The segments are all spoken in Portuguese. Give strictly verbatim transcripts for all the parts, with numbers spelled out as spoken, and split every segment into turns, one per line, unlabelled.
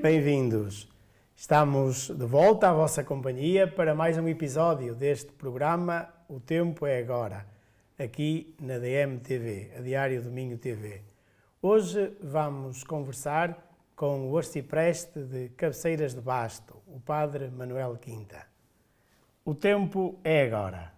bem-vindos. Estamos de volta à vossa companhia para mais um episódio deste programa O Tempo é Agora, aqui na D M T V, a Diário do Minho T V. Hoje vamos conversar com o arcipreste de Cabeceiras de Basto, o Padre Manuel Quinta. O tempo é agora.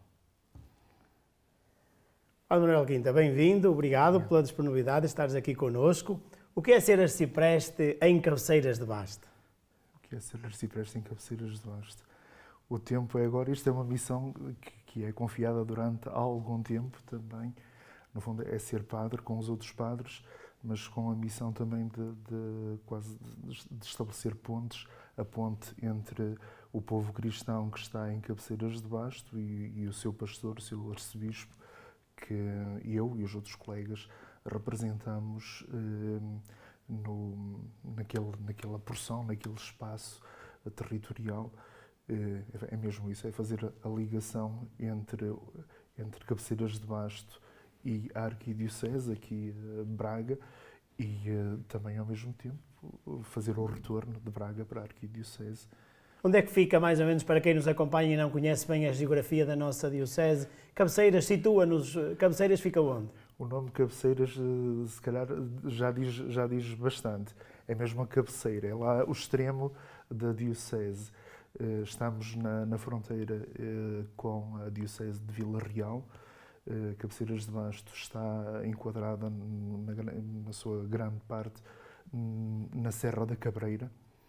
Padre Manuel Quinta, bem-vindo, obrigado pela disponibilidade de estares aqui connosco. O que é ser arcipreste em Cabeceiras de Basto?
O que é ser arcipreste em Cabeceiras de Basto? O tempo é agora. Isto é uma missão que, que é confiada durante algum tempo também. No fundo é ser padre com os outros padres, mas com a missão também de, de quase de estabelecer pontes, a ponte entre o povo cristão que está em Cabeceiras de Basto e, e o seu pastor, o seu arcebispo, que eu e os outros colegas representamos eh, no, naquele, naquela porção, naquele espaço territorial. Eh, é mesmo isso, é fazer a ligação entre, entre Cabeceiras de Basto e a Arquidiocese, aqui eh, Braga, e eh, também ao mesmo tempo fazer o retorno de Braga para a Arquidiocese.
Onde é que fica, mais ou menos, para quem nos acompanha e não conhece bem a geografia da nossa diocese? Cabeceiras, situa-nos, Cabeceiras fica onde?
O nome de Cabeceiras, se calhar, já diz, já diz bastante. É mesmo a cabeceira, é lá o extremo da diocese. Estamos na, na fronteira com a diocese de Vila Real. Cabeceiras de Basto está enquadrada, na, na sua grande parte, na Serra da Cabreira.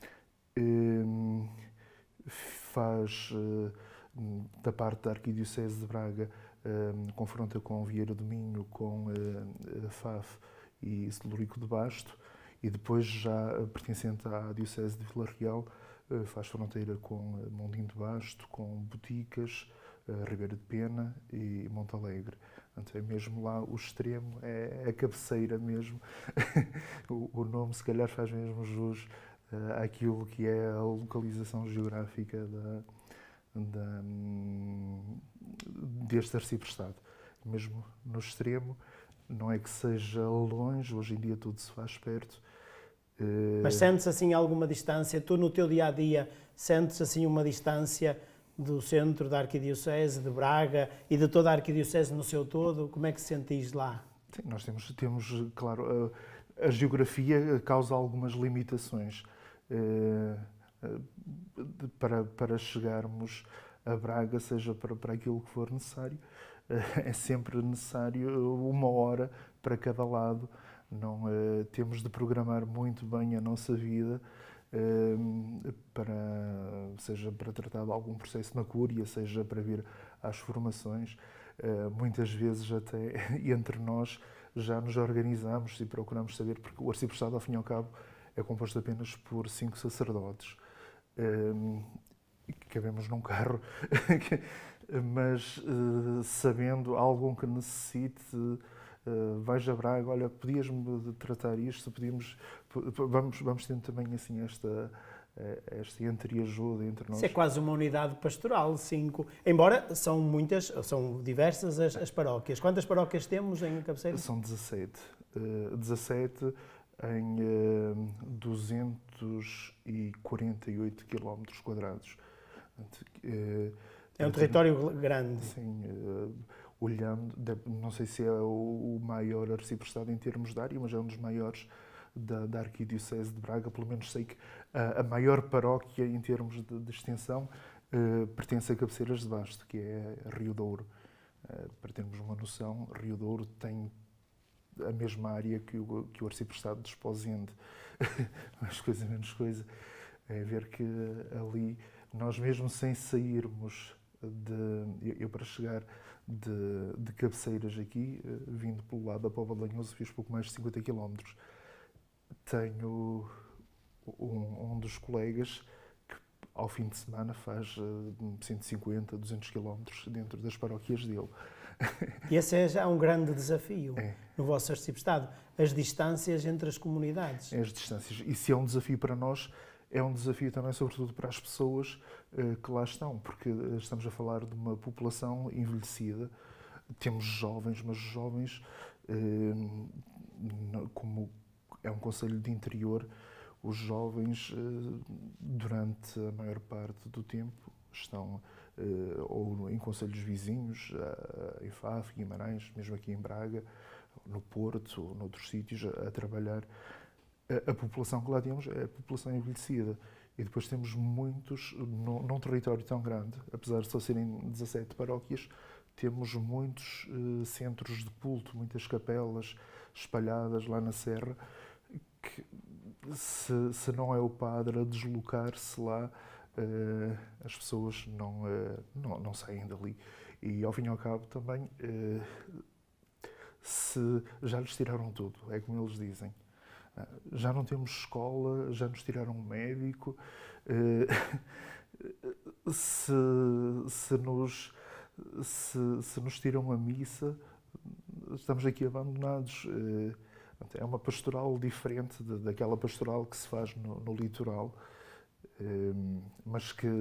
Faz, da parte da Arquidiocese de Braga, confronta com Vieira do Minho, com Faf e Celurico de Basto, e depois, já pertencente à Diocese de Vila Real, faz fronteira com Mondinho de Basto, com Boticas, Ribeira de Pena e Montalegre. Portanto, é mesmo lá o extremo, é a cabeceira mesmo. O nome, se calhar, faz mesmo jus àquilo que é a localização geográfica da, da, deste arciprestado. Mesmo no extremo, não é que seja longe, hoje em dia tudo se faz perto.
Mas sentes assim alguma distância? Tu, no teu dia-a-dia, sentes assim uma distância do centro da Arquidiocese de Braga e de toda a Arquidiocese no seu todo? Como é que sentis lá?
Sim, nós temos, temos claro, a, a geografia causa algumas limitações. Para, para chegarmos a Braga, seja para, para aquilo que for necessário, é sempre necessário uma hora para cada lado. Não temos de programar muito bem a nossa vida, para, seja para tratar de algum processo na cúria, seja para vir às formações. Muitas vezes até entre nós já nos organizamos e procuramos saber, porque o arciprestado, ao fim e ao cabo, é composto apenas por cinco sacerdotes. Um, cabemos num carro, mas uh, sabendo algum que necessite, uh, vais a Braga, olha, podias-me tratar isto, podíamos, vamos, vamos tendo também assim esta, esta entreajuda entre nós.
Isso é quase uma unidade pastoral, cinco, embora são muitas, são diversas as, as paróquias. Quantas paróquias temos em Cabeceiras?
São dezassete. Uh, dezassete em uh, duzentos e quarenta e oito quilómetros quadrados. Uh,
é um território grande.
Sim, uh, olhando, não sei se é o, o maior arciprestado em termos de área, mas é um dos maiores da, da Arquidiocese de Braga. Pelo menos sei que a, a maior paróquia em termos de, de extensão uh, pertence a Cabeceiras de Basto, que é Rio Douro. Uh, para termos uma noção, Rio Douro tem a mesma área que o, que o arciprestado de Esposende. Mais coisa, menos coisa. É ver que ali, nós mesmo sem sairmos de... Eu, eu para chegar de, de Cabeceiras aqui, vindo pelo lado da Póvoa de Lanhoso, fiz pouco mais de cinquenta quilómetros. Tenho um, um dos colegas que, ao fim de semana, faz cento e cinquenta, duzentos quilómetros dentro das paróquias dele.
E esse é já um grande desafio
é.
no vosso arciprestado, as distâncias entre as comunidades.
É as distâncias. E se é um desafio para nós, é um desafio também, sobretudo, para as pessoas uh, que lá estão, porque estamos a falar de uma população envelhecida. Temos jovens, mas jovens, uh, como é um concelho de interior, os jovens, durante a maior parte do tempo, estão ou em concelhos vizinhos, em Faf, Guimarães, mesmo aqui em Braga, no Porto, ou noutros sítios, a trabalhar. A população que lá temos é a população envelhecida. E depois temos muitos, num, num território tão grande, apesar de só serem dezassete paróquias, temos muitos uh, centros de culto, muitas capelas espalhadas lá na serra, que se, se não é o padre a deslocar-se lá, uh, as pessoas não, uh, não, não saem dali. E ao fim e ao cabo também, uh, se já lhes tiraram tudo, é como eles dizem. Já não temos escola, já nos tiraram um médico. Se, se, nos, se, se nos tiram a missa, estamos aqui abandonados. É uma pastoral diferente daquela pastoral que se faz no, no litoral, mas que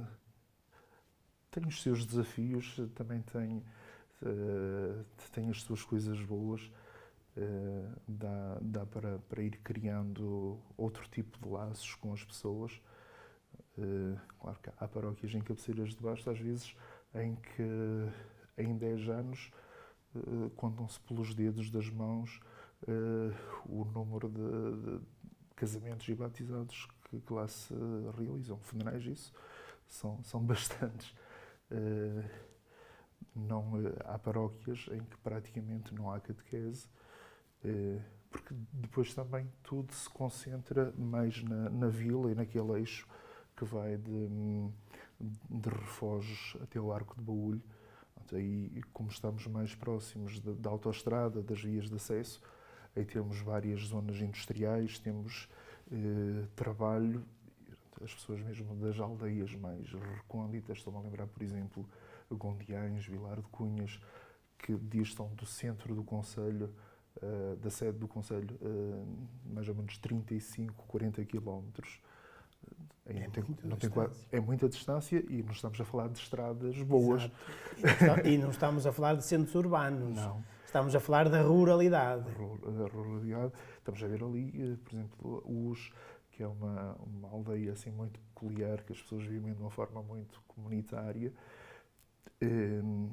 tem os seus desafios, também tem, tem as suas coisas boas. Uh, dá, dá para, para ir criando outro tipo de laços com as pessoas. Uh, claro que há paróquias em Cabeceiras de Basto, às vezes, em que em dez anos uh, contam-se pelos dedos das mãos uh, o número de, de casamentos e batizados que, que lá se realizam. Funerais, isso, são, são bastantes. Uh, não, uh, há paróquias em que praticamente não há catequese, porque depois também tudo se concentra mais na, na vila e naquele eixo que vai de, de Refojos até o Arco de Baúlho. Aí, como estamos mais próximos da, da autoestrada, das vias de acesso, aí temos várias zonas industriais, temos eh, trabalho, as pessoas mesmo das aldeias mais recônditas, estou-me a lembrar, por exemplo, Gondiães, Vilar de Cunhas, que distam do centro do concelho, Uh, da sede do concelho, uh, mais ou menos trinta e cinco, quarenta quilómetros.
É,
não tem,
muita
não tem quase, é muita distância e não estamos a falar de estradas boas.
Exato. E não estamos a falar de centros urbanos.
Não.
Estamos a falar da ruralidade.
A ruralidade. Estamos a ver ali, por exemplo, Us, que é uma, uma aldeia assim muito peculiar, que as pessoas vivem de uma forma muito comunitária, um,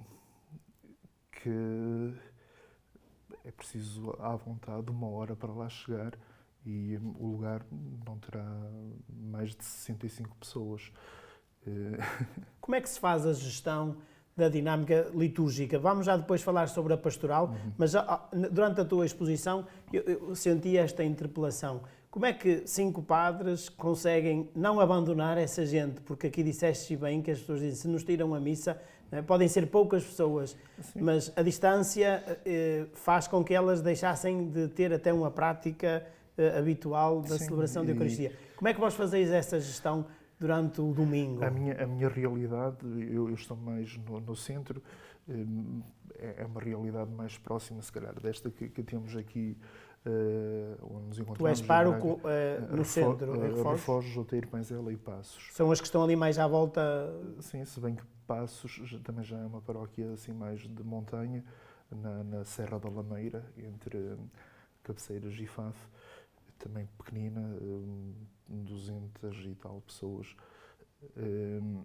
que é preciso, à vontade, uma hora para lá chegar e o lugar não terá mais de sessenta e cinco pessoas.
Como é que se faz a gestão da dinâmica litúrgica? Vamos já depois falar sobre a pastoral, uhum. mas já, durante a tua exposição eu, eu senti esta interpelação. Como é que cinco padres conseguem não abandonar essa gente? Porque aqui disseste bem que as pessoas dizem, se nos tiram a missa, né, podem ser poucas pessoas, Sim. mas a distância eh, faz com que elas deixassem de ter até uma prática eh, habitual da Sim, celebração e... da Eucaristia. Como é que vós fazeis essa gestão durante o domingo?
A minha, a minha realidade, eu, eu estou mais no, no centro, é, é uma realidade mais próxima, se calhar, desta que, que temos aqui, Uh, onde nos encontramos.
Tu és pároco uh, no
Refo
centro,
uh,
em Refojos?
Refojos, Outeiro, Panzela e Passos.
São as que estão ali mais à volta?
Sim, se bem que Passos já, também já é uma paróquia assim mais de montanha, na, na Serra da Lameira, entre um, Cabeceiras e Faf, também pequenina, um, duzentas e tal pessoas. Um,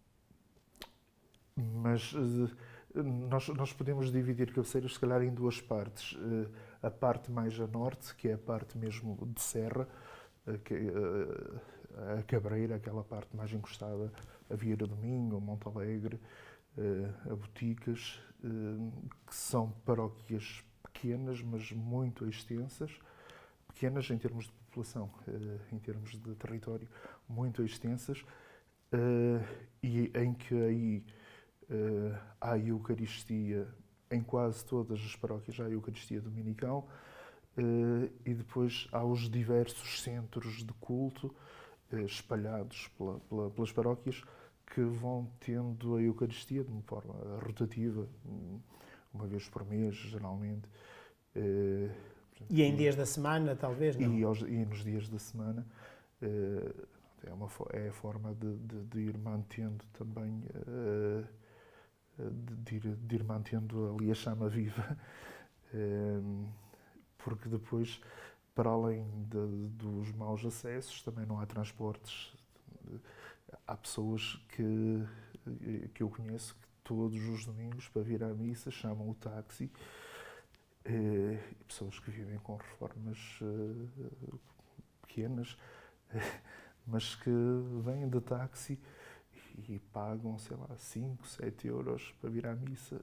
mas uh, nós, nós podemos dividir Cabeceiras, se calhar, em duas partes. Uh, a parte mais a norte, que é a parte mesmo de serra, que, uh, a Cabreira, aquela parte mais encostada a Vieira do Minho, a Monte Alegre, uh, a Boticas, uh, que são paróquias pequenas, mas muito extensas, pequenas em termos de população, uh, em termos de território, muito extensas, uh, e em que aí uh, há a Eucaristia. Em quase todas as paróquias há a Eucaristia Dominical, uh, e depois há os diversos centros de culto uh, espalhados pela, pela, pelas paróquias que vão tendo a Eucaristia de uma forma rotativa, uma vez por mês, geralmente. Uh,
e em dias da semana, talvez, não?
E, aos, e nos dias da semana. Uh, é, uma, é a forma de, de, de ir mantendo também... Uh, De ir, de ir mantendo ali a chama viva, porque depois para além de, dos maus acessos, também não há transportes. Há pessoas que, que eu conheço que todos os domingos, para vir à missa, chamam o táxi. E pessoas que vivem com reformas pequenas, mas que vêm de táxi e pagam, sei lá, cinco, sete euros para vir à missa.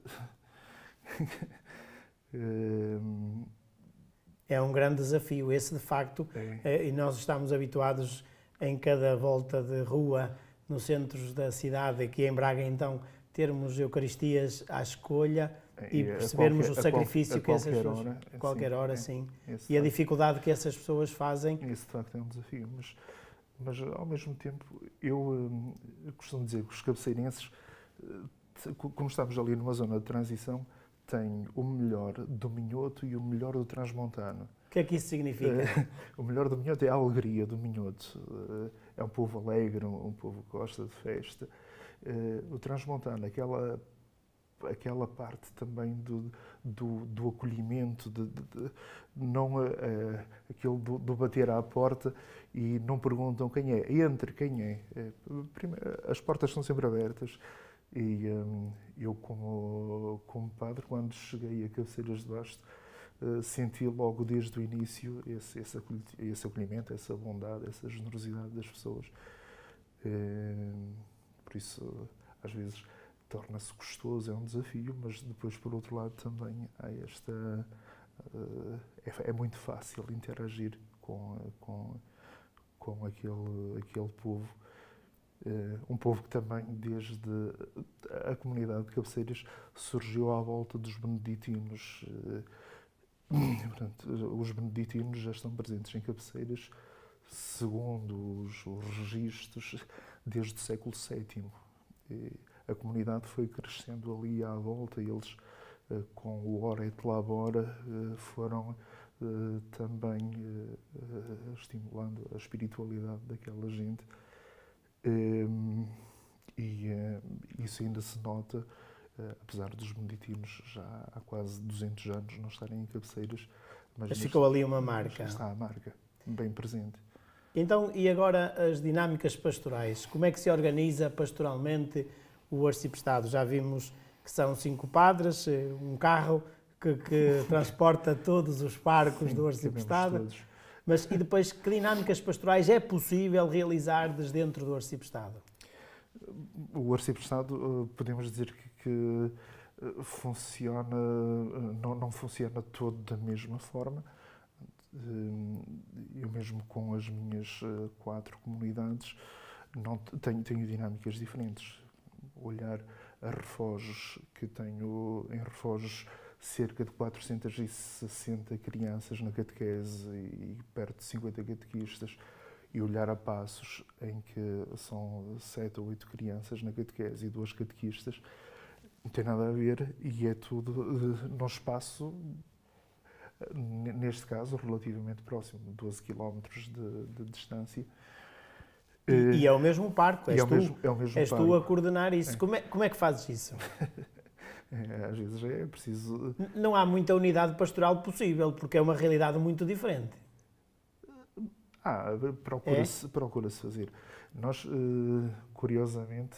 É um grande desafio, esse de facto, é. E nós estamos habituados em cada volta de rua, nos centros da cidade, aqui em Braga, então, termos Eucaristias à escolha e, e percebermos qualquer, o sacrifício que essas pessoas...
Hora,
a qualquer
sim,
hora,
é,
sim.
E
a dificuldade que essas pessoas fazem.
Esse, de facto, é um desafio, mas, mas ao mesmo tempo, eu, eu costumo dizer que os cabeceirenses, como estamos ali numa zona de transição, têm o melhor do Minhoto e o melhor do Transmontano.
O que é que isso significa?
O melhor do Minhoto é a alegria do Minhoto. É um povo alegre, um povo que gosta de festa. O Transmontano, aquela, aquela parte também do, do, do acolhimento, de, de, de, não uh, aquele do, do bater à porta e não perguntam quem é. Entre quem é. Primeiro, as portas estão sempre abertas. E um, eu, como, como padre, quando cheguei a Cabeceiras de Basto, uh, senti logo desde o início esse, esse, acolh esse acolhimento, essa bondade, essa generosidade das pessoas. Uh, por isso, às vezes, torna-se custoso, é um desafio, mas depois, por outro lado, também há esta... Uh, é, é muito fácil interagir com, com, com aquele, aquele povo. Uh, um povo que também, desde a comunidade de Cabeceiras, surgiu à volta dos beneditinos. Uh, portanto, os beneditinos já estão presentes em Cabeceiras, segundo os, os registros, desde o século sétimo. E a comunidade foi crescendo ali à volta, e eles, uh, com o Ora et Labora, uh, foram uh, também uh, uh, estimulando a espiritualidade daquela gente. Um, e uh, isso ainda se nota, uh, apesar dos beneditinos já há quase duzentos anos não estarem em Cabeceiras.
Mas, mas ficou ali uma marca.
Está a marca, bem presente.
Então, e agora as dinâmicas pastorais? Como é que se organiza pastoralmente o arciprestado? Já vimos que são cinco padres, um carro que, que transporta todos os parcos. Sim, do arciprestado. Mas e depois, que dinâmicas pastorais é possível realizar desde dentro do arciprestado?
O arciprestado, podemos dizer que, que funciona, não, não funciona todo da mesma forma. Eu mesmo com as minhas quatro comunidades não tenho, tenho dinâmicas diferentes. Olhar a Refojos, que tenho em Refojos cerca de quatrocentas e sessenta crianças na catequese e perto de cinquenta catequistas, e olhar a Passos, em que são sete ou oito crianças na catequese e duas catequistas, não tem nada a ver, e é tudo num espaço, neste caso, relativamente próximo, doze quilómetros de, de distância.
E, e é o mesmo parque, és,
é o
tu,
mesmo, é o mesmo
és tu a coordenar isso. É. Como, é, como é que fazes isso?
É, às vezes é preciso...
Não há muita unidade pastoral possível, porque é uma realidade muito diferente.
Ah, procura-se é? procura-se fazer. Nós, curiosamente,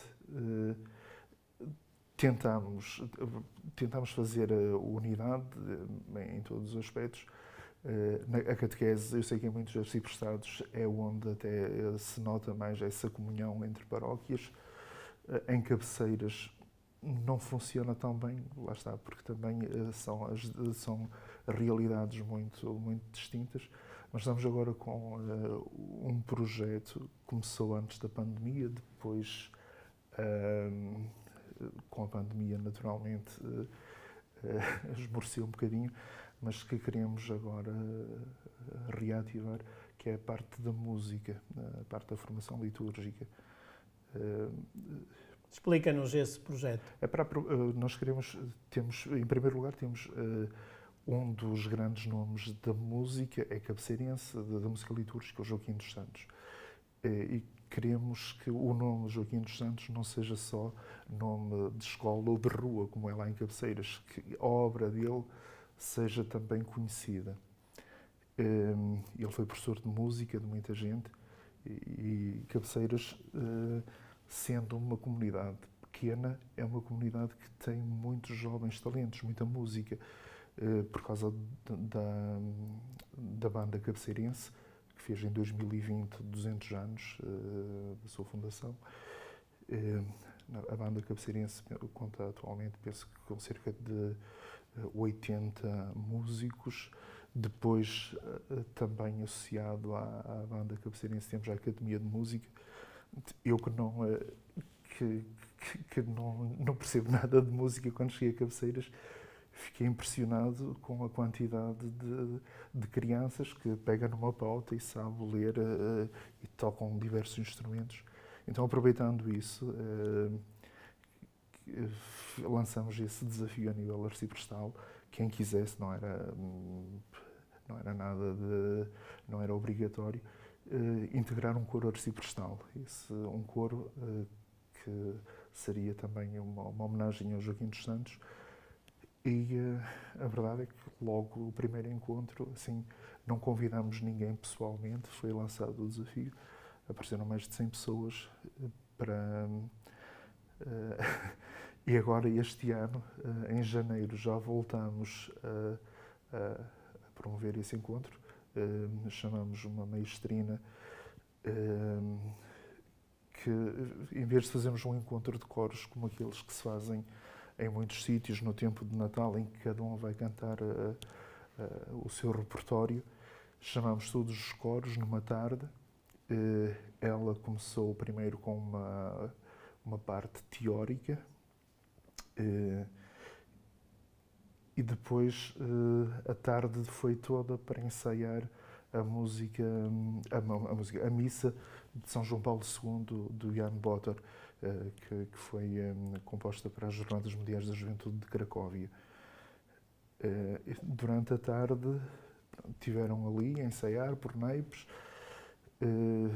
tentamos, tentamos fazer a unidade em todos os aspectos. A catequese, eu sei que em muitos arciprestados é onde até se nota mais essa comunhão entre paróquias. Em Cabeceiras não funciona tão bem, lá está, porque também são, as, são realidades muito, muito distintas. Nós estamos agora com uh, um projeto que começou antes da pandemia, depois, uh, com a pandemia, naturalmente, uh, uh, esmoreceu um bocadinho, mas que queremos agora uh, reativar, que é a parte da música, a parte da formação litúrgica. Uh,
Explica-nos esse projeto.
É para, nós queremos, temos, em primeiro lugar, temos uh, um dos grandes nomes da música, é cabeceirense, da, da música litúrgica, o Joaquim dos Santos. Uh, e queremos que o nome Joaquim dos Santos não seja só nome de escola ou de rua, como é lá em Cabeceiras, que a obra dele seja também conhecida. Ele foi professor de música de muita gente e Cabeceiras, sendo uma comunidade pequena, é uma comunidade que tem muitos jovens talentos, muita música, por causa da, da banda cabeceirense, que fez em dois mil e vinte duzentos anos da sua fundação. A banda cabeceirense conta atualmente, penso que com cerca de oitenta músicos. Depois, também associado à, à banda cabeceirense, temos a Academia de Música. Eu que não, que, que não, não percebo nada de música, quando cheguei a Cabeceiras, fiquei impressionado com a quantidade de, de crianças que pegam numa pauta e sabem ler uh, e tocam diversos instrumentos. Então, aproveitando isso, uh, lançamos esse desafio a nível arciprestal. Quem quisesse, não era, não era nada de, não era obrigatório, uh, integrar um coro arciprestal. Esse, um coro uh, que seria também uma, uma homenagem ao Joaquim dos Santos. E uh, a verdade é que logo o primeiro encontro, assim, não convidámos ninguém pessoalmente, foi lançado o desafio, apareceram mais de cem pessoas para... Uh, e agora, este ano, uh, em janeiro, já voltamos uh, uh, a promover esse encontro. Uh, chamamos uma maestrina uh, que, em vez de fazermos um encontro de coros como aqueles que se fazem em muitos sítios no tempo de Natal, em que cada um vai cantar uh, uh, o seu repertório, chamamos todos os coros numa tarde. Uh, ela começou primeiro com uma, uma parte teórica, uh, e depois uh, a tarde foi toda para ensaiar a música, a, a, música, a missa de São João Paulo segundo, do Jan Botter, uh, que, que foi um, composta para as Jornadas Mundiais da Juventude de Cracóvia. Uh, durante a tarde tiveram ali a ensaiar por naipes, uh,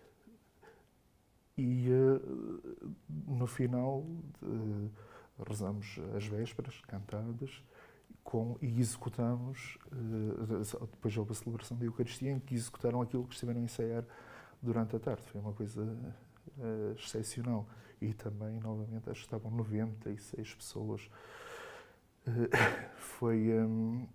e uh, no final uh, rezamos as vésperas cantadas com, e executamos, uh, depois houve a celebração da Eucaristia, em que executaram aquilo que estiveram a ensaiar durante a tarde. Foi uma coisa uh, excepcional. E também, novamente, acho que estavam noventa e seis pessoas. Uh, foi, um,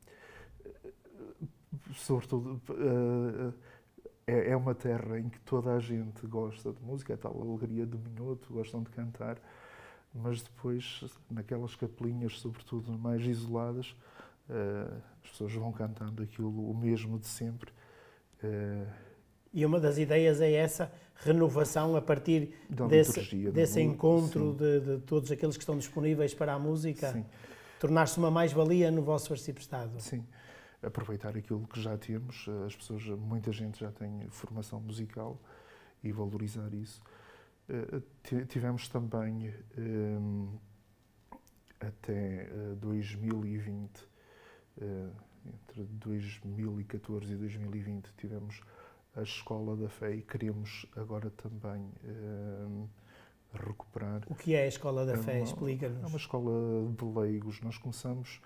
sobretudo, uh, é, é uma terra em que toda a gente gosta de música, é tal alegria do minhoto, gostam de cantar, mas depois, naquelas capelinhas, sobretudo mais isoladas, uh, as pessoas vão cantando aquilo, o mesmo de sempre. Uh,
e uma das ideias é essa renovação a partir desse, liturgia, desse encontro de, de todos aqueles que estão disponíveis para a música, tornar-se uma mais-valia no vosso arciprestado.
Sim, aproveitar aquilo que já temos, as pessoas, muita gente já tem formação musical e valorizar isso. Tivemos também, até dois mil e vinte, entre dois mil e catorze e dois mil e vinte, tivemos a Escola da Fé e queremos agora também recuperar.
O que é a Escola da Fé? Explica-nos.
É uma escola de leigos. Nós começamos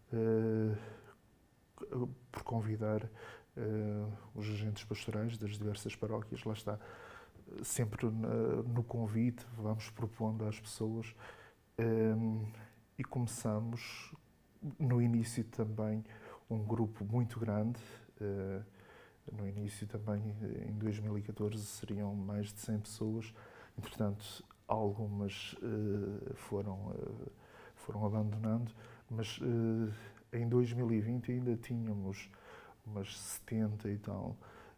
por convidar os agentes pastorais das diversas paróquias, lá está, sempre no convite, vamos propondo às pessoas, um, e começamos no início também um grupo muito grande. Uh, no início também, em dois mil e catorze, seriam mais de cem pessoas. Entretanto, algumas uh, foram, uh, foram abandonando, mas uh, em dois mil e vinte ainda tínhamos umas setenta e tal.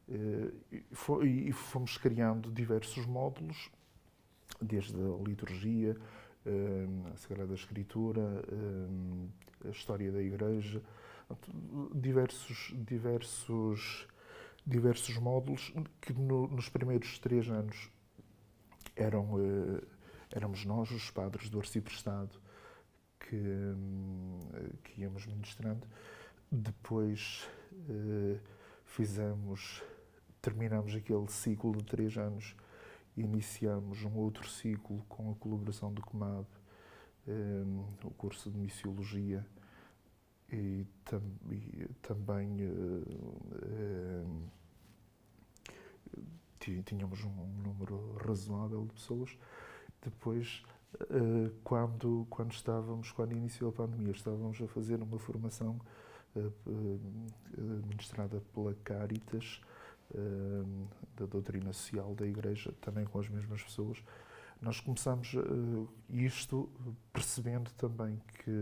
E fomos criando diversos módulos, desde a liturgia, a Sagrada Escritura, a história da Igreja, diversos, diversos, diversos módulos que no, nos primeiros três anos eram, éramos nós, os padres do arciprestado, que, que íamos ministrando. Depois fizemos... Terminamos aquele ciclo de três anos e iniciamos um outro ciclo com a colaboração do C O M A B, um, o curso de Missiologia, e, tam, e também uh, uh, tínhamos um número razoável de pessoas. Depois, uh, quando, quando estávamos, quando iniciou a pandemia, estávamos a fazer uma formação uh, uh, ministrada pela Caritas, uh, da doutrina social da Igreja, também com as mesmas pessoas. Nós começámos uh, isto percebendo também que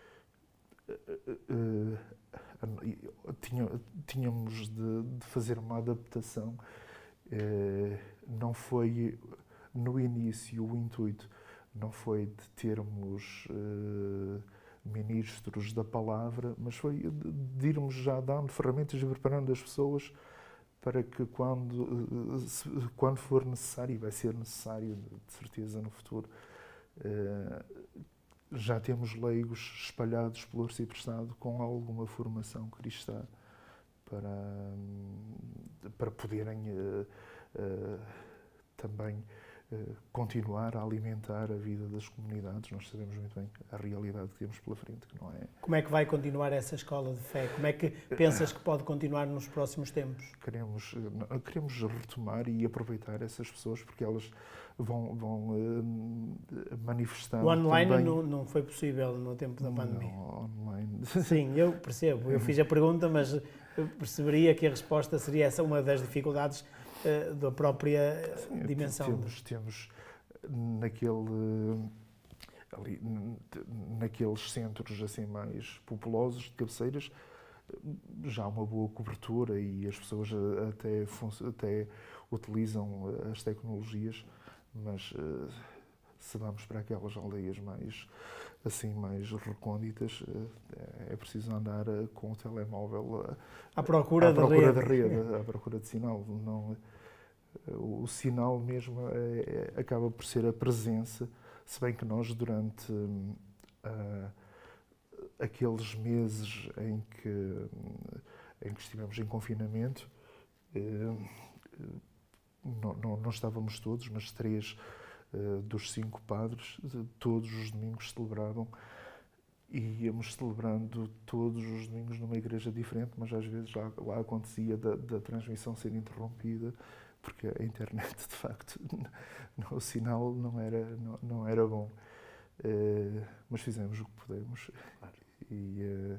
uh, uh, tinha, tínhamos de, de fazer uma adaptação. Uh, não foi, no início, o intuito não foi de termos uh, ministros da palavra, mas foi de, de irmos já dando ferramentas e preparando as pessoas para que quando, quando for necessário, e vai ser necessário de certeza no futuro, já temos leigos espalhados pelo arciprestado com alguma formação cristã para, para poderem também continuar a alimentar a vida das comunidades. Nós sabemos muito bem a realidade que temos pela frente, que não é...
Como é que vai continuar essa escola de fé? Como é que pensas que pode continuar nos próximos tempos?
Queremos, queremos retomar e aproveitar essas pessoas, porque elas vão, vão uh, manifestando...
O online
também...
não, não foi possível no tempo da pandemia?
Não, online...
Sim, eu percebo. Eu fiz a pergunta, mas eu perceberia que a resposta seria essa, uma das dificuldades uh, da própria
Sim,
dimensão.
Temos, temos naquele... Ali, naqueles centros assim mais populosos de cabeceiras, já há uma boa cobertura e as pessoas até, até utilizam as tecnologias, mas se vamos para aquelas aldeias mais, assim, mais recônditas, é preciso andar com o telemóvel
à procura,
à procura de
rede,
rede, à procura de sinal. Não, o sinal mesmo é, é, acaba por ser a presença. Se bem que nós, durante uh, aqueles meses em que, em que estivemos em confinamento, uh, não, não, não estávamos todos, mas três uh, dos cinco padres, todos os domingos celebravam, e íamos celebrando todos os domingos numa igreja diferente, mas às vezes lá, lá acontecia da, da transmissão ser interrompida, porque a internet, de facto, o sinal não era, não, não era bom. Uh, mas fizemos o que pudemos. Claro. E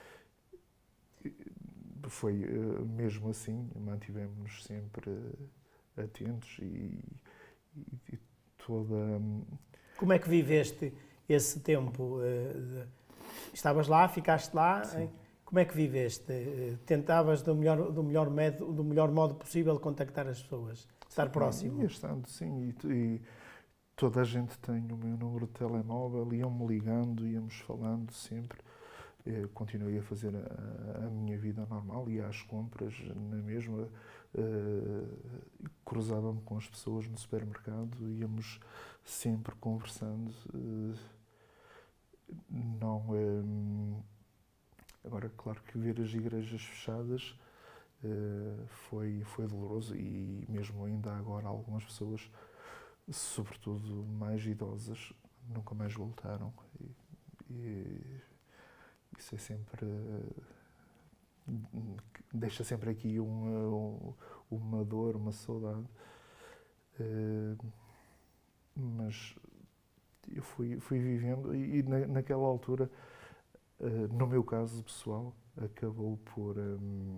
uh, foi uh, mesmo assim, mantivemos-nos sempre uh, atentos e, e, e toda... Um...
Como é que viveste esse tempo? Uh, de... Estavas lá, ficaste lá? Hein? Como é que viveste? Tentavas do melhor, do melhor, medo, do melhor modo possível contactar as pessoas, estar
sim,
próximo?
Ia estando, sim. E, e toda a gente tem o meu número de telemóvel, iam-me ligando, íamos falando sempre. Eu continuei a fazer a, a minha vida normal, ia às compras na mesma, uh, cruzava-me com as pessoas no supermercado, íamos sempre conversando. Uh, não... Um, Agora, claro que ver as igrejas fechadas uh, foi, foi doloroso, e mesmo ainda agora algumas pessoas, sobretudo mais idosas, nunca mais voltaram. E, e isso é sempre... Uh, deixa sempre aqui uma, uma dor, uma saudade. Uh, mas eu fui, fui vivendo, e, e na, naquela altura... Uh, no meu caso pessoal, acabou por um,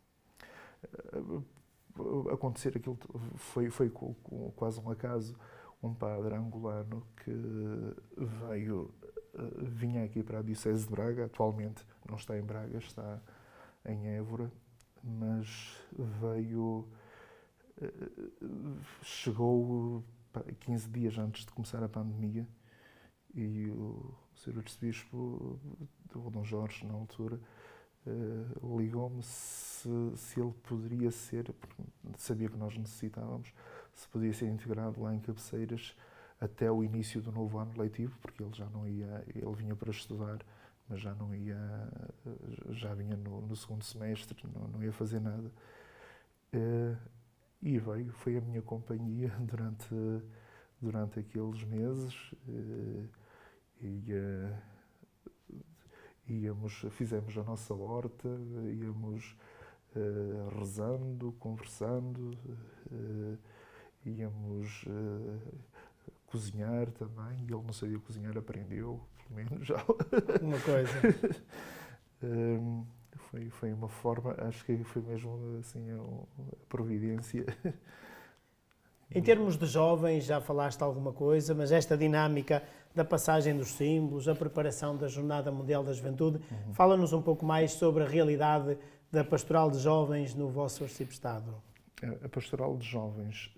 uh, acontecer aquilo, foi, foi quase um acaso. Um padre angolano que veio, uh, vinha aqui para a Diocese de Braga, atualmente não está em Braga, está em Évora, mas veio, uh, chegou quinze dias antes de começar a pandemia, e o senhor Arcebispo, o Dom Jorge, na altura, uh, ligou-me se, se ele poderia ser, porque sabia que nós necessitávamos, se podia ser integrado lá em Cabeceiras até o início do novo ano letivo, porque ele já não ia, ele vinha para estudar, mas já não ia, já vinha no, no segundo semestre, não, não ia fazer nada. Uh, e veio, foi a minha companhia durante, durante aqueles meses. Uh, E, uh, íamos, fizemos a nossa horta, íamos uh, rezando, conversando, uh, íamos uh, cozinhar também. Ele não sabia cozinhar, aprendeu, pelo menos já.
Uma coisa.
um, foi, foi uma forma, acho que foi mesmo assim a, a providência.
Em termos de jovens, já falaste alguma coisa, mas esta dinâmica da passagem dos símbolos, a preparação da Jornada Mundial da Juventude, uhum. fala-nos um pouco mais sobre a realidade da Pastoral de Jovens no vosso arciprestado.
A Pastoral de Jovens,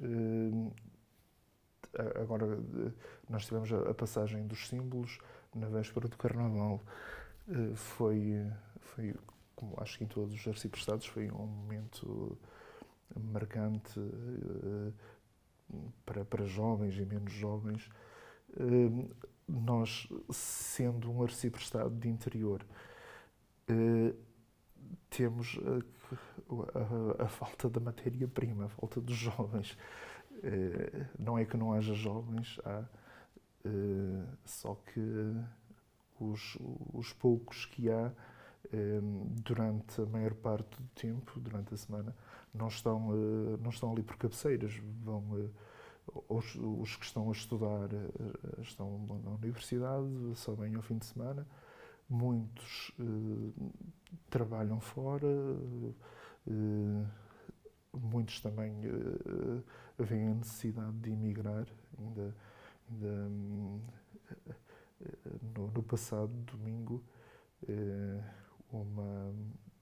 agora nós tivemos a passagem dos símbolos na véspera do Carnaval, foi, foi como acho que em todos os arciprestados, foi um momento marcante para, para jovens e menos jovens. Nós, sendo um arciprestado de interior, temos a, a, a falta da matéria-prima, a falta dos jovens. Não é que não haja jovens, há, só que os, os poucos que há, durante a maior parte do tempo, durante a semana, não estão, não estão ali por cabeceiras. Vão, os, os que estão a estudar estão na universidade, só vêm ao fim de semana. Muitos uh, trabalham fora, uh, muitos também uh, veem a necessidade de emigrar. Ainda, ainda um, no, no passado domingo, uh, uma,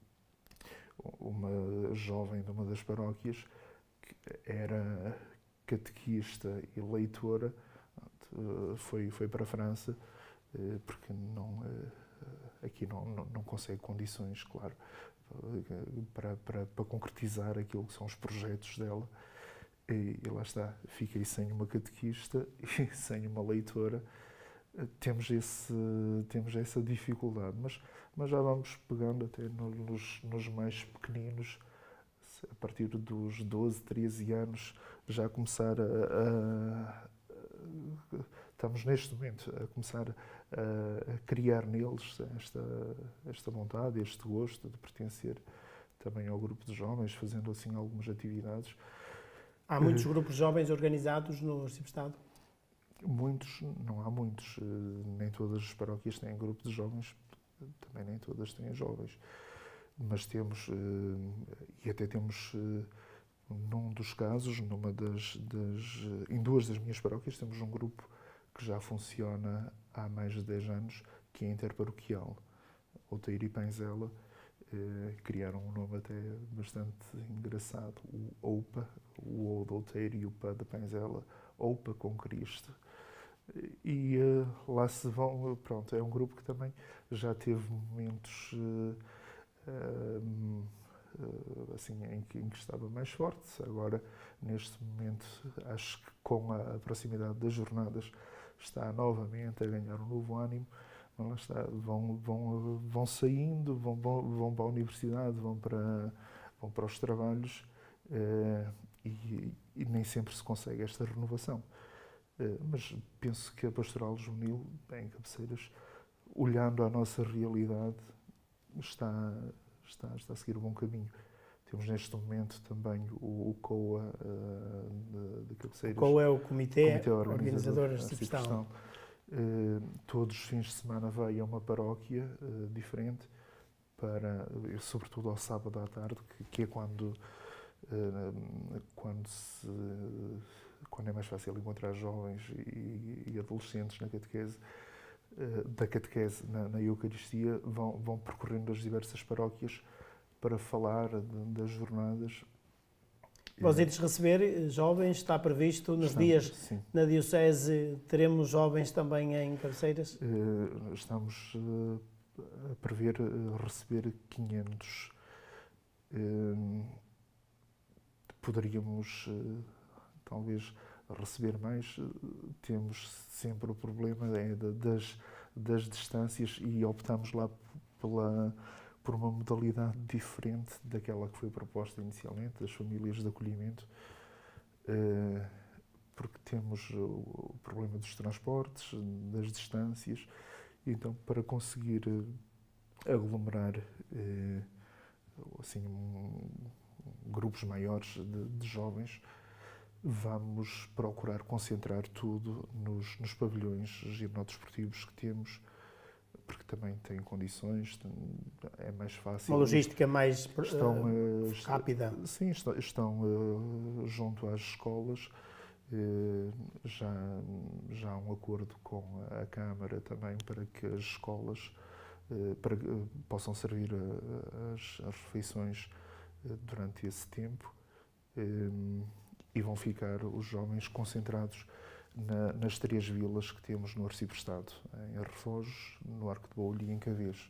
uma jovem de uma das paróquias, que era catequista e leitora, uh, foi, foi para a França, uh, porque não... Uh, aqui não, não, não consegue condições, claro, para, para, para concretizar aquilo que são os projetos dela. E, e lá está, fiquei sem uma catequista e sem uma leitora. Temos, esse, temos essa dificuldade, mas, mas já vamos pegando até nos, nos mais pequeninos, a partir dos doze, treze anos, já começar a, a, a estamos neste momento a começar a, a criar neles esta, esta vontade, este gosto de pertencer também ao grupo de jovens, fazendo assim algumas atividades.
Há muitos uh, grupos de jovens organizados no arciprestado?
Muitos, não há muitos. Nem todas as paróquias têm grupo de jovens, também nem todas têm jovens. Mas temos, e até temos, num dos casos, numa das, das, em duas das minhas paróquias, temos um grupo que já funciona há mais de dez anos, que é interparoquial. Outeiro e Panzela eh, criaram um nome até bastante engraçado, o OUPA, o O de Outeiro e o P de Panzela, OUPA com Cristo. E eh, lá se vão, pronto, é um grupo que também já teve momentos eh, eh, assim, em que, em que estava mais forte. Agora, neste momento, acho que com a proximidade das jornadas, está novamente a ganhar um novo ânimo. Lá está, vão, vão, vão saindo, vão, vão, vão para a universidade, vão para, vão para os trabalhos eh, e, e nem sempre se consegue esta renovação. Eh, mas penso que a Pastoral Juvenil, em Cabeceiras, olhando à nossa realidade, está, está, está a seguir um bom caminho. Temos neste momento também o, o C O A uh, de, de Cabeceiras.
O C O A é o Comitê,
Comitê Organizador da
Arciprestão.
Uh, todos os fins de semana vai a uma paróquia uh, diferente, para, sobretudo ao sábado à tarde, que, que é quando, uh, quando, se, quando é mais fácil encontrar jovens e, e adolescentes na catequese, uh, da catequese na, na Eucaristia, vão, vão percorrendo as diversas paróquias para falar de, das jornadas.
Vós ides receber jovens, está previsto nos estamos, dias sim. Na Diocese, teremos jovens também em Cabeceiras?
Uh, estamos uh, a prever uh, receber quinhentos. Uh, poderíamos uh, talvez receber mais. Uh, temos sempre o problema é, de, das, das distâncias e optamos lá pela por uma modalidade diferente daquela que foi proposta inicialmente, das famílias de acolhimento, porque temos o problema dos transportes, das distâncias, e então para conseguir aglomerar eh, assim, um, grupos maiores de, de jovens, vamos procurar concentrar tudo nos, nos pavilhões ginódesportivos que temos, porque também têm condições, é mais fácil.
Uma logística mais
estão,
uh,
uh,
rápida.
Sim, estão, estão uh, junto às escolas. Uh, já, já há um acordo com a Câmara também para que as escolas uh, para, uh, possam servir a, as, as refeições uh, durante esse tempo. Um, e vão ficar os jovens concentrados na, nas três vilas que temos no Arciprestado, em Refojos, no Arco de Boulho e em Cavês.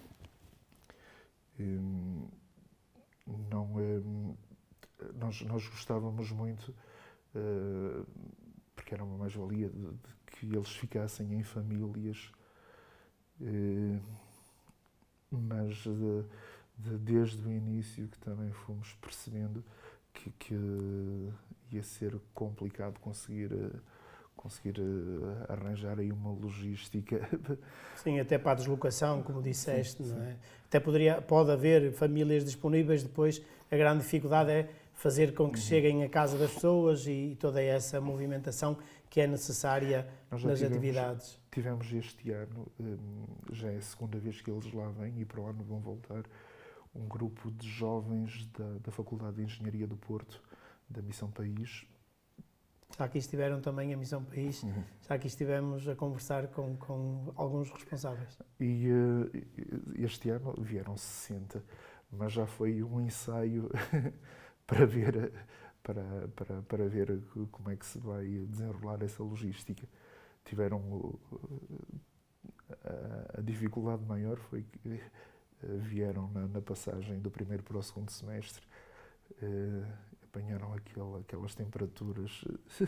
Um, não, um, nós, nós gostávamos muito, uh, porque era uma mais-valia, de, de que eles ficassem em famílias, uh, mas de, de, desde o início que também fomos percebendo Que, que ia ser complicado conseguir, conseguir arranjar aí uma logística.
Sim, até para a deslocação, como disseste, sim, sim. Não é? Até poderia, pode haver famílias disponíveis, depois a grande dificuldade é fazer com que uhum. cheguem à casa das pessoas e toda essa movimentação que é necessária nas tivemos, atividades.
Tivemos este ano, já é a segunda vez que eles lá vêm e para o ano vão voltar, um grupo de jovens da, da Faculdade de Engenharia do Porto, da Missão País.
Já aqui estiveram também a Missão País, uhum. já aqui estivemos a conversar com, com alguns responsáveis.
E uh, este ano vieram sessenta, mas já foi um ensaio para ver, para, para, para ver como é que se vai desenrolar essa logística. Tiveram... Uh, a, a dificuldade maior foi que vieram na, na passagem do primeiro para o segundo semestre, eh, apanharam aquele, aquelas temperaturas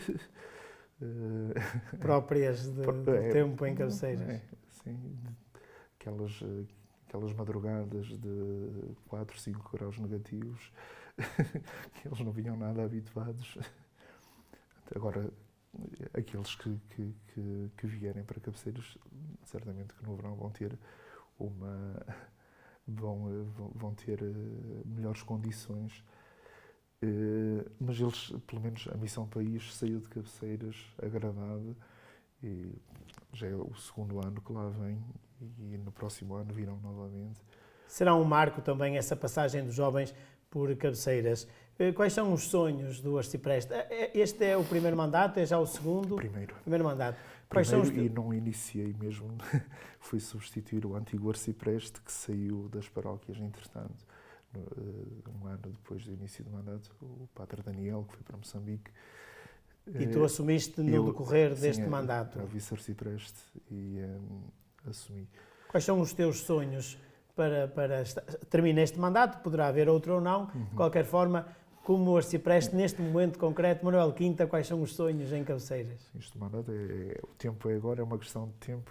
próprias de, do é, tempo em Cabeceiras.
É, sim, aquelas, aquelas madrugadas de quatro, cinco graus negativos, que eles não vinham nada habituados. Agora, aqueles que, que, que, que vierem para Cabeceiras, certamente que no verão vão ter uma... Vão, vão ter melhores condições, mas eles, pelo menos a Missão País, saiu de Cabeceiras agradada e já é o segundo ano que lá vem e no próximo ano virão novamente.
Será um marco também essa passagem dos jovens por Cabeceiras. Quais são os sonhos do Arcipreste? Este é o primeiro mandato, é já o segundo?
Primeiro.
Primeiro mandato.
Quais Primeiro, são os... e não iniciei mesmo, fui substituir o antigo Arcipreste que saiu das paróquias, entretanto, um ano depois do início do mandato, o Padre Daniel, que foi para Moçambique.
E tu assumiste no Eu, decorrer
sim,
deste
é,
mandato?
Era vice-arcipreste e um, assumi.
Quais são os teus sonhos para, para terminar este mandato? Poderá haver outro ou não, uhum. De qualquer forma... Como o Arcipreste, neste momento concreto, Manuel Quinta, quais são os sonhos em Cabeceiras?
Este mandato é, o tempo é agora, é uma questão de tempo.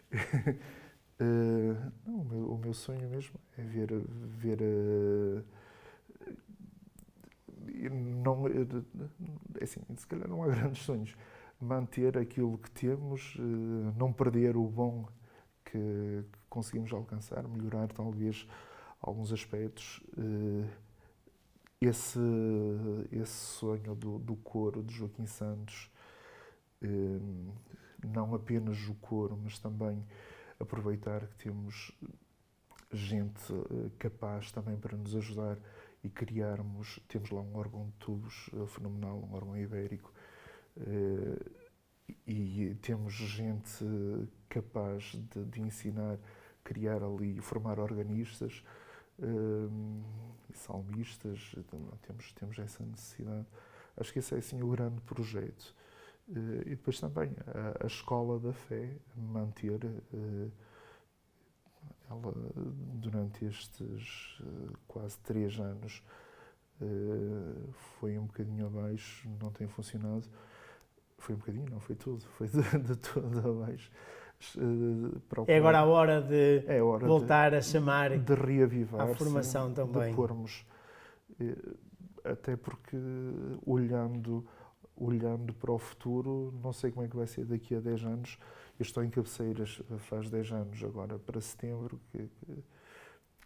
uh, não, o, meu, o meu sonho mesmo é ver, ver uh, não, assim, se calhar não há grandes sonhos, manter aquilo que temos, uh, não perder o bom que, que conseguimos alcançar, melhorar talvez alguns aspectos. Uh, Esse, esse sonho do, do coro de Joaquim Santos, eh, não apenas o coro, mas também aproveitar que temos gente eh, capaz também para nos ajudar e criarmos, temos lá um órgão de tubos eh, fenomenal, um órgão ibérico, eh, e temos gente capaz de, de ensinar, criar ali, formar organistas, Uh, salmistas, temos, temos essa necessidade. Acho que esse é assim o grande projeto. Uh, e depois também a, a Escola da Fé, manter uh, ela durante estes uh, quase três anos uh, foi um bocadinho abaixo, não tem funcionado. Foi um bocadinho, não foi tudo, foi de, de todo abaixo.
É agora a hora de
é a hora
voltar
de,
a chamar
de reavivar,
a formação
sim,
também.
De pormos, até porque olhando, olhando para o futuro, não sei como é que vai ser daqui a dez anos. Eu estou em Cabeceiras faz dez anos agora, para setembro, que, que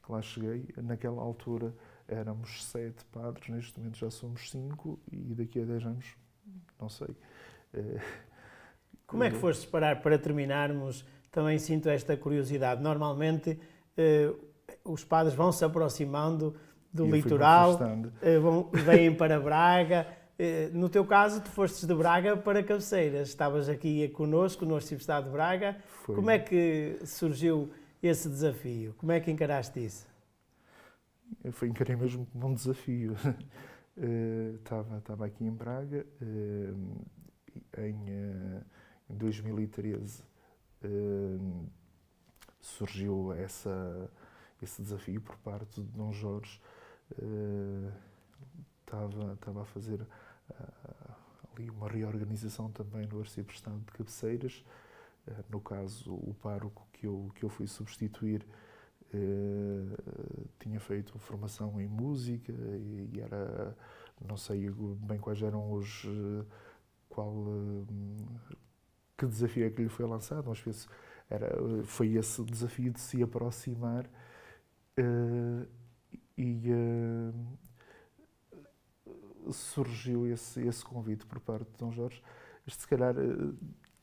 que lá cheguei. Naquela altura éramos sete padres, neste momento já somos cinco e daqui a dez anos, não sei.
Como é que foste parar, para terminarmos, também sinto esta curiosidade. Normalmente eh, os padres vão se aproximando do e litoral, eh, vão, vêm para Braga. Eh, no teu caso, tu fostes de Braga para Cabeceiras. Estavas aqui connosco no Arciprestado de Braga. Foi. Como é que surgiu esse desafio? Como é que encaraste isso?
Eu foi, encarei mesmo como um desafio. uh, estava, estava aqui em Braga, uh, em, uh, em dois mil e treze uh, surgiu essa, esse desafio por parte de Dom Jorge. Uh, estava, estava a fazer uh, ali uma reorganização também no Arciprestado de Cabeceiras. Uh, no caso, o pároco que eu, que eu fui substituir Uh, tinha feito formação em música e, e era, não sei bem quais eram os, uh, qual, uh, que desafio é que lhe foi lançado, mas penso, era, foi esse desafio de se aproximar uh, e uh, surgiu esse, esse convite por parte de Dom Jorge. Este, se calhar, uh,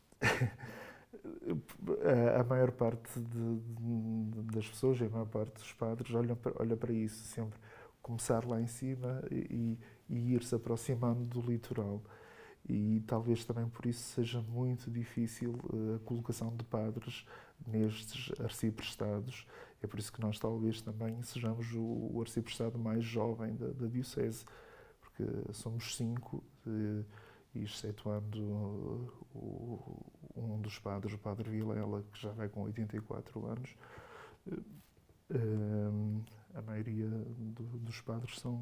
a maior parte de, de, das pessoas, a maior parte dos padres, olham para, olha para isso sempre. Começar lá em cima e, e ir-se aproximando do litoral. E talvez também por isso seja muito difícil a colocação de padres nestes arciprestados. É por isso que nós talvez também sejamos o, o arciprestado mais jovem da, da Diocese, porque somos cinco, e excetuando o, um dos padres, o padre Vilela, que já vai com oitenta e quatro anos, a maioria do, dos padres são,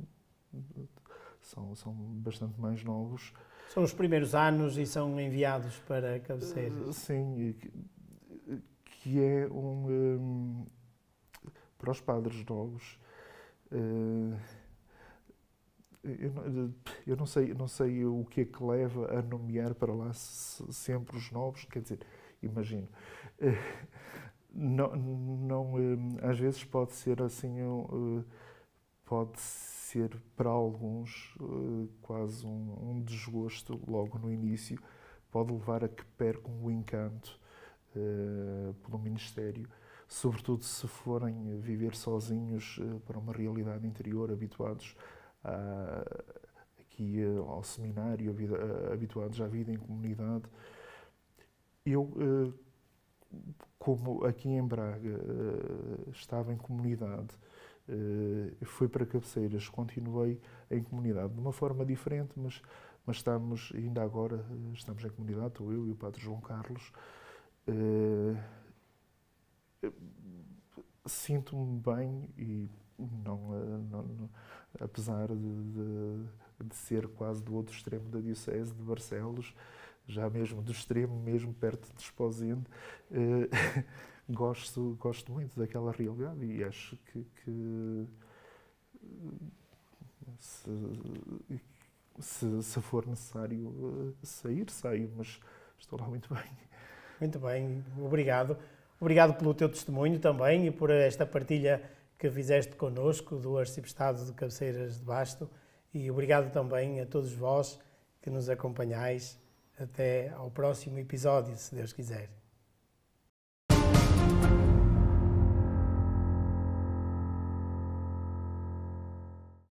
são, são bastante mais novos.
São os primeiros anos e são enviados para Cabeceiras.
Sim, que é um... Para os padres novos, Eu não, eu não sei, não sei o que é que leva a nomear para lá sempre os novos, quer dizer, imagino. Não, não, às vezes pode ser assim, pode ser para alguns quase um, um desgosto logo no início, pode levar a que percam o encanto uh, pelo ministério, sobretudo se forem viver sozinhos uh, para uma realidade interior, habituados Uh, aqui uh, ao seminário, uh, habituados à vida em comunidade. Eu, uh, como aqui em Braga uh, estava em comunidade, uh, fui para Cabeceiras, continuei em comunidade de uma forma diferente, mas, mas estamos, ainda agora, uh, estamos em comunidade, estou eu e o Padre João Carlos. Uh, Sinto-me bem e não, não, não apesar de, de, de ser quase do outro extremo da Diocese de Barcelos, já mesmo do extremo, mesmo perto de Esposende, eh, gosto, gosto muito daquela realidade e acho que, que se, se, se for necessário sair, saio, mas estou lá muito bem.
Muito bem, obrigado. Obrigado pelo teu testemunho também e por esta partilha que fizeste connosco do Arciprestado de Cabeceiras de Basto, e obrigado também a todos vós que nos acompanhais. Até ao próximo episódio, se Deus quiser.